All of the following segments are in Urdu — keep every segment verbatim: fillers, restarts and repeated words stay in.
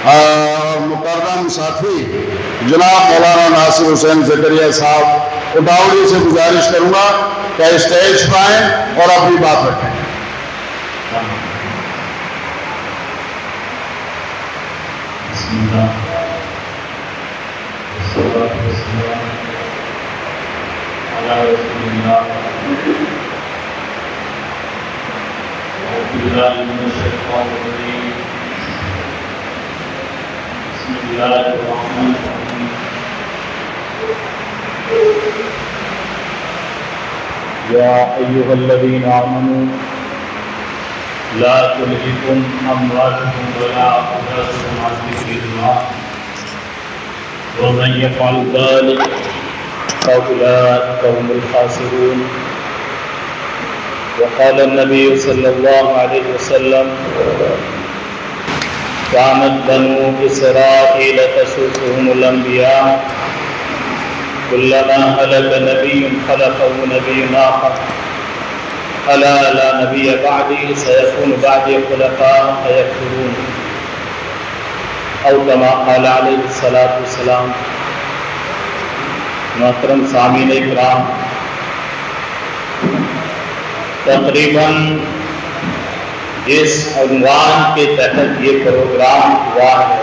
مکرم ساتھی جناب مولانا ناصر حسین زکریا صاحب اٹاوڑی سے گزارش کروں گا کہ اسٹیج پر آئیں اور اپنی بات رکھیں. بسم اللہ والصلاة والسلام علی رسول اللہ. اعوذ باللہ من الشیطان الرجیم. بسم اللہ الرحمن الرحیم. یا ایھا الذین آمنوا لا تلہکم اموالکم ولا اولادکم عن ذکر اللہ ومن یفعل ذلک فاولئک هم الخاسرون. وقال النبي صلى الله عليه وسلم كانت بنو إسرائيل تسوسهم الأنبياء كلما هلك نبي خلفه نبي آخر ألا لا نبي بعدي سيكون بعدي خلفاء فيكفرون أو كما قال عليه الصلاة والسلام. محترم سامعین اکرام، تقریباً جس عنوان کے تحت یہ پروگرام ہوا ہے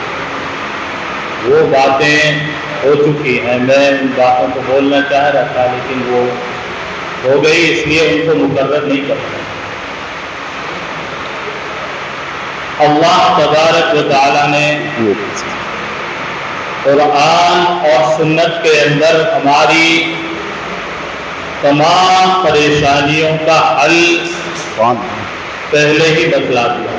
وہ باتیں ہو چکی ہیں. میں ان باتوں کو بولنا چاہ رہا تھا لیکن وہ ہو گئی، اس لیے ان کو مقرر نہیں کرتا. اللہ تبارک و تعالیٰ نے قرآن اور سنت کے اندر ہماری تمام پریشانیوں کا حل پہلے ہی بتلا دیا،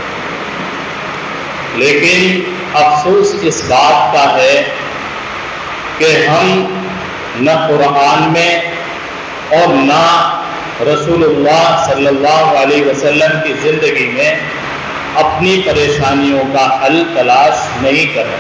لیکن افسوس اس بات کا ہے کہ ہم نہ قرآن میں اور نہ رسول اللہ صلی اللہ علیہ وسلم کی زندگی میں اپنی پریشانیوں کا حل تلاش نہیں کرتے،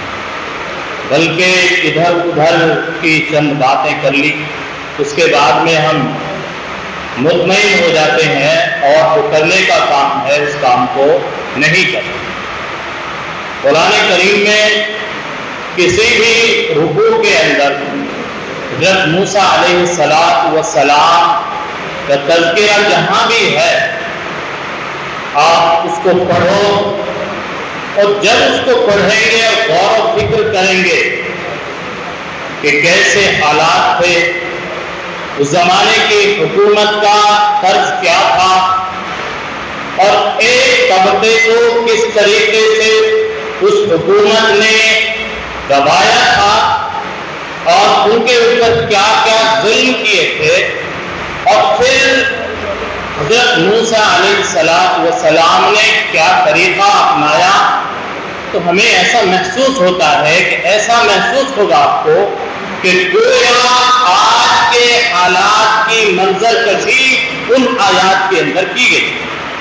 بلکہ ادھر ادھر کی چند باتیں کر لی، اس کے بعد میں ہم مطمئن ہو جاتے ہیں اور جو کرنے کا کام ہے اس کام کو نہیں کرتے. قرآن کریم میں کسی بھی رکوع کے اندر جب موسیٰ علیہ الصلاۃ والسلام کا تذکرہ جہاں بھی ہے آپ اس کو پڑھو، اور جب اس کو پڑھیں گے اور غور و فکر کریں گے کہ کیسے حالات تھے، اس زمانے کی حکومت کا طرز کیا تھا، اور ایک طبقے کو کس طریقے سے اس حکومت نے دبایا تھا اور ان کے اوپر کیا کیا ظلم کیے تھے، اور پھر حضرت موسیٰ علیہ السلام والسلام نے کیا طریقہ اپنایا، تو ہمیں ایسا محسوس ہوتا ہے کہ ایسا محسوس ہوگا آپ کو کہ گویا آج کے حالات کی منظر کشی ان آیات کے اندر کی گئی.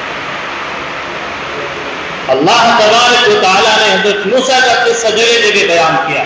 اللہ تبارک و تعالیٰ نے حضرت موسیٰ کا قصہ جگہ جگہ بیان کیا.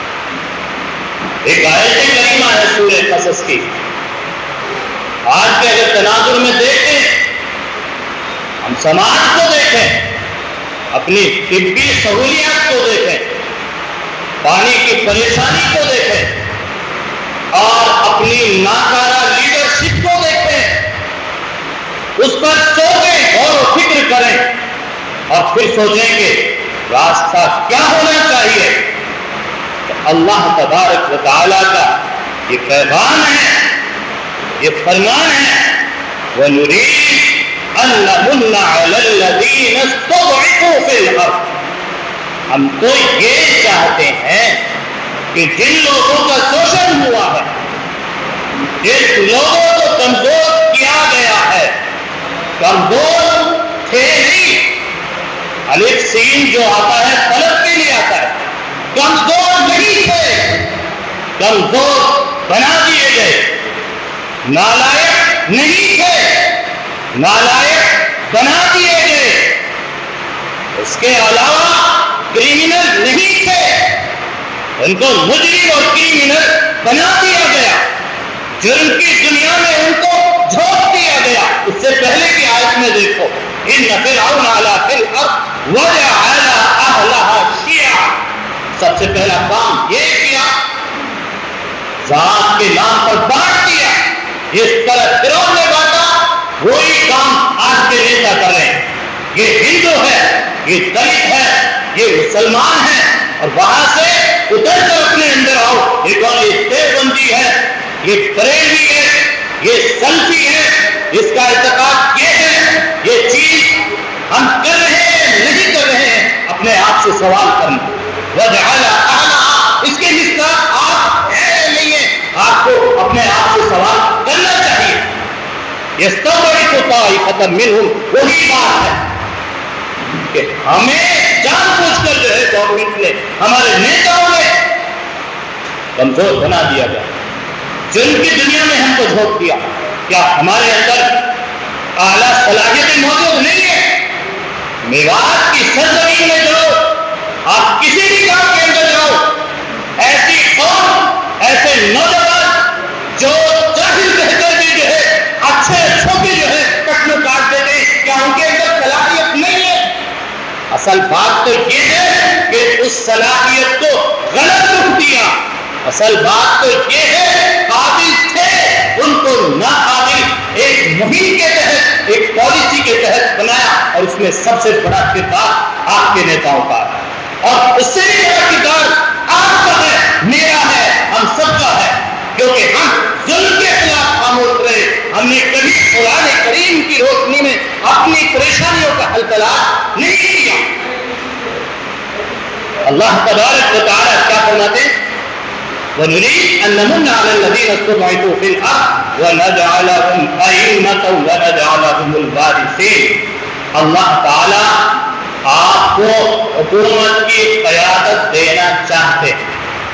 ایک آیت کریمہ ہے سورہ قصص کی. آج کے اگر تناظر میں دیکھیں، ہم سماج کو دیکھیں، اپنی طبی سہولیات کو دیکھیں، پانی کی پریشانی کو دیکھیں، اور اپنی ناکارہ لیڈرشپ کو دیکھیں، اس پر سوچیں، غور و فکر کریں، اور پھر سوچیں کہ راستہ کیا ہونا چاہیے. تو اللہ تبارک و تعالیٰ کا یہ پیغام ہے، یہ فرمان ہے، وَنُرِيدُ أَن نَّمُنَّ عَلَى الَّذِينَ اسْتُضْعِفُوا فِي الْأَرْضِ. ہم تو یہ چاہتے ہیں کہ جن لوگوں کا شوشن ہوا ہے، جن لوگوں کو کمزور کیا گیا ہے، کمزور تھے نہیں، الف سین جو آتا ہے طلب کے لیے آتا ہے، کمزور نہیں تھے، کمزور بنا دیے گئے، نالائق نہیں تھے، نالائق بنا دیے گئے، اس کے علاوہ کریمنل نہیں تھے، ان کو مجرم اور کریمنل بنا دیا گیا، جرم کی دنیا میں ان کو جھونک دیا گیا. اس سے پہلے کی آیت میں دیکھو، ان فرعون علا فی الارض وجعل سب سے پہلا کام یہ کیا، ذات کے نام پر بانٹ دیا. جس طرح فرعون نے بانٹا وہی کام آج کے نیتا کر رہے ہیں. یہ ہندو ہے، یہ دلت ہے، یہ مسلمان ہے، اور وہاں سے ادھر کر اپنے اندر آؤ. یہ کون؟ یہ دیوبندی ہے، یہ بریلوی ہے، یہ سلفی ہے، اس کا اعتقاد یہ ہے. یہ چیز ہم کر رہے ہیں نہیں کر رہے ہیں، اپنے آپ سے سوال کرنا. وجعل اہلہا، اس کے مصداق آپ ہے نہیں ہے، آپ کو اپنے آپ سے سوال کرنا چاہیے. یستضعف طائفۃ منہم، وہی بات ہے کہ ہمیں جان بوجھ کر جو ہے گورنمنٹ نے، ہمارے نیتاؤں نے کمزور بنا دیا گیا. جن کی دنیا میں ہم کو جھونک دیا. کیا ہمارے اندر اعلیٰ صلاحیتیں موجود نہیں ہیں؟ میوات کی سرزمین میں جاؤ، آپ کسی بھی گاؤں کے اندر جاؤ، ایسی قوم، ایسے نوجوان جو جاہل کہہ کر بھی جو ہے اچھے اچھوں کی جو ہے کٹنو کاٹ دیتے ہیں، کیا ان کے اندر صلاحیت نہیں ہے؟ اصل بات تو یہ ہے کہ اس صلاحیت کو غلط رخ دیا. اصل بات تو یہ ہے قابل تھے، ان کو ناقابل ایک مہم کے تحت، ایک پالیسی کے تحت بنایا، اور اس میں سب سے بڑا کردار آپ کے نیتاؤں کا ہے، اور اس سے بھی بڑا کردار آپ کا ہے، میرا ہے، ہم سب کا ہے. کیونکہ ہم ظلم کے خلاف خاموش رہے. ہم نے کبھی قرآن کریم کی روشنی میں اپنی پریشانیوں کا حل تلاش نہیں کیا. اللہ تبارک و تعالیٰ کیا فرماتے ہیں؟ وَنُرِيدُ أَن نَّمُنَّ عَلَى الَّذِينَ اسْتُضْعِفُوا فِي الْأَرْضِ وَنَجْعَلَهُمْ أَئِمَّةً وَنَجْعَلَهُمُ الْوَارِثِينَ. اللہ تعالیٰ آپ کو حکومت کی قیادت دینا چاہتے ہیں.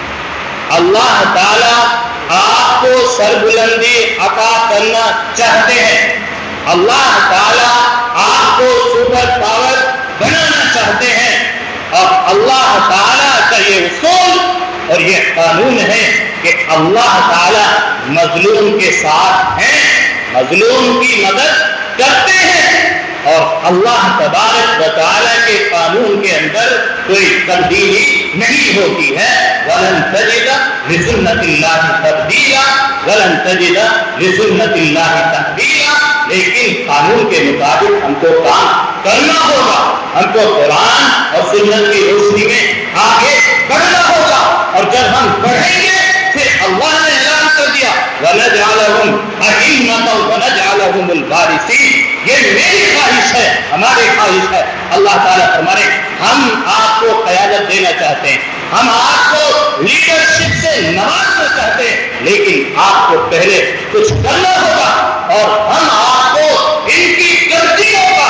اللہ تعالیٰ آپ کو سربلندی عطا کرنا چاہتے ہیں. اللہ تعالیٰ آپ کو سپر پاور بنانا چاہتے ہیں. اور اللہ تعالیٰ کا یہ اصول اور یہ قانون ہے کہ اللہ تعالیٰ مظلوم کے ساتھ ہیں، مظلوم کی مدد کرتے ہیں. اور اللہ تبارک و تعالیٰ کے قانون کے اندر کوئی تبدیلی نہیں ہوتی ہے. وَلَن تَجِدَ لِسُنَّتِ اللَّهِ تَبْدِيلًا وَلَن تَجِدَ لِسُنَّتِ اللَّهِ تَحْوِيلًا. لیکن قانون کے مطابق ہم کو کام کرنا ہوگا، ہم کو قرآن اور سنت کی روشنی میں آگے بڑھنا ہوگا. اور جب ہم بڑھیں گے پھر اللہ نے اعلان کر دیا وَنَجْعَلَهُمْ أَئِمَّةً وَنَجْعَلَهُمُ الْوَارِثِينَ. یہ میری خواہش ہے، ہماری خواہش ہے. اللہ تعالیٰ فرما رہے ہیں ہم آپ کو قیادت دینا چاہتے ہیں، ہم آپ کو لیڈرشپ سے نوازنا چاہتے ہیں، لیکن آپ کو پہلے کچھ کرنا ہوگا. اور ہم آپ کو ان کی غلطیوں کا،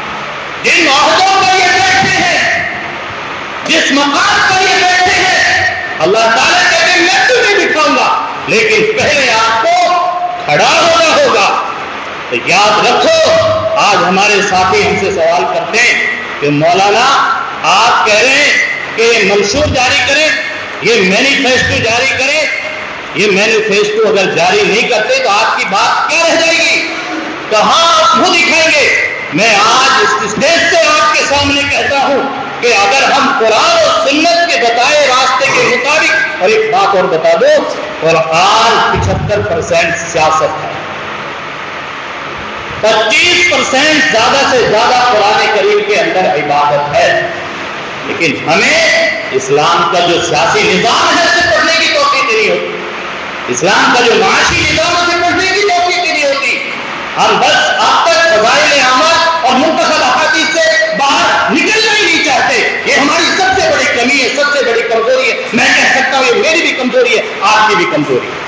جن عہدوں پر یہ بیٹھے ہیں، جس مقام پر یہ بیٹھے ہیں، اللہ تعالیٰ کہتے ہیں میں تمہیں دکھاؤں گا، لیکن پہلے آپ کو کھڑا ہونا ہوگا. تو یاد رکھو، آج ہمارے ساتھی ہم سے سوال کرتے ہیں کہ مولانا آپ کہہ رہے ہیں کہ یہ منشور جاری کریں، یہ مینیفیسٹو جاری کریں. یہ مینیفیسٹو اگر جاری نہیں کرتے تو آپ کی بات کیا رہ جائے گی؟ کہاں آپ منہ دکھائیں گے؟ میں آج اس اسٹیج سے آپ کے سامنے کہتا ہوں کہ اگر ہم قرآن اور سنت کے بتائے راستے کے مطابق، اور ایک بات اور بتا دو، قرآن پچہتر پرسینٹ سیاست ہے، پچیس پرسینٹ زیادہ سے زیادہ قرآن کریم کے اندر عبادت ہے. لیکن ہمیں اسلام کا جو سیاسی نظام ہے اسے پڑھنے کی توفیق نہیں ہوتی، اسلام کا جو معاشی نظام اسے پڑھنے کی توفیق نہیں ہوتی. ہم بس اب تک فضائل اعمال اور منتخب احادیث سے باہر نکلنا ہی نہیں چاہتے. یہ ہماری سب سے بڑی کمی ہے، سب سے بڑی کمزوری ہے. میں کہہ سکتا ہوں یہ میری بھی کمزوری ہے، آپ کی بھی کمزوری ہے.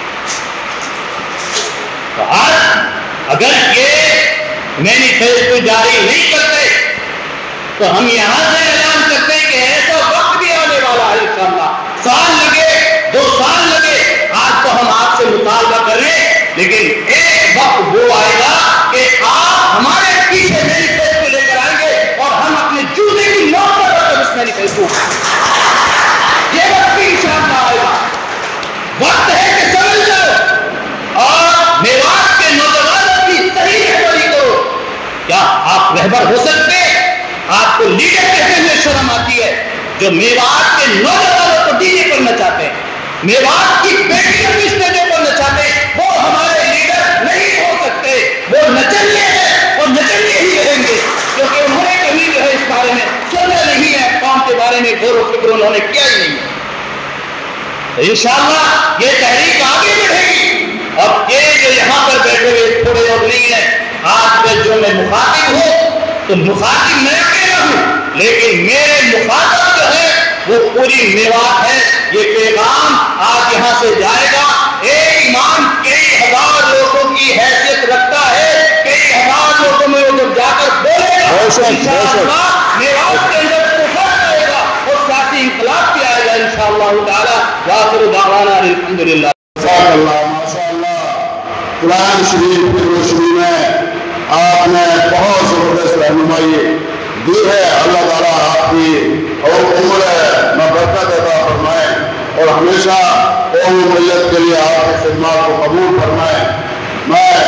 تو آج اگر یہ مینیفیسٹو جاری نہیں کرتے تو ہم یہاں سے اعلان کرتے ہیں کہ ایسا وقت بھی آنے والا ہے انشاءاللہ. سال لگے، دو سال لگے، آج تو ہم آپ سے مطالبہ کر رہے ہیں، لیکن ایک وقت وہ آئے گا کہ آپ ہمارے پیچھے مینیفیسٹو لے کر آئیں گے اور ہم اپنے جوتے کی نوک پر رکھ کر اس مینیفیسٹو یہ وقت بھی انشاءاللہ آئے گا. وقت ہے کہ سمجھ جاؤ اور میوات کے نوجوانوں کی صحیح رہبری کرو. کیا آپ رہبر ہو سکتے؟ آپ کو لیڈر کہتے ہوئے شرم آتی ہے. جو جو میوات کے نوجوانوں کو ڈی جے پر نچاتے ہیں، میوات کی بیٹیوں کو اسٹیجوں پر نچاتے ہیں، وہ ہمارے لیڈر نہیں ہو سکتے، وہ نچلے ہیں اور نچلے ہی رہیں گے، کیونکہ انہوں نے کبھی جو ہے اس بارے میں سنا نہیں ہے، قوم کے بارے میں غور و فکر انہوں نے کیا ہی نہیں ہے۔ انشاءاللہ یہ تحریک آگے بڑھے گی۔ اب یہ جو یہاں پر بیٹھے ہوئے تھوڑے لوگ نہیں ہیں، آج میں جو میں مخاطب ہوں تو مخاطب میں اکیلا ہوں، لیکن میرے مخاطب جو ہے وہ پوری میوات ہے۔ یہ پیغام آج یہاں سے جائے گا۔ ایک امام کئی ہزار لوگوں کی حیثیت رکھتا ہے، کئی ہزار لوگوں میں وہ جب جا کر بولے گا انشاءاللہ میوات کے اندر طوفان آئے گا اور سیاسی انقلاب بھی آئے گا انشاءاللہ تعالی۔ وآخر دعوانا الحمدللہ۔ ماشاء اللہ ماشاء اللہ، قرآن شریف کی روشنی میں آپ نے بہت زبردست رہنمائی دی ہے۔ اللہ تعالیٰ آپ کی اور عمر میں برکت عطا فرمائے اور ہمیشہ قوم و ملت کے لیے آپ کی خدمات کو قبول فرمائے۔ میں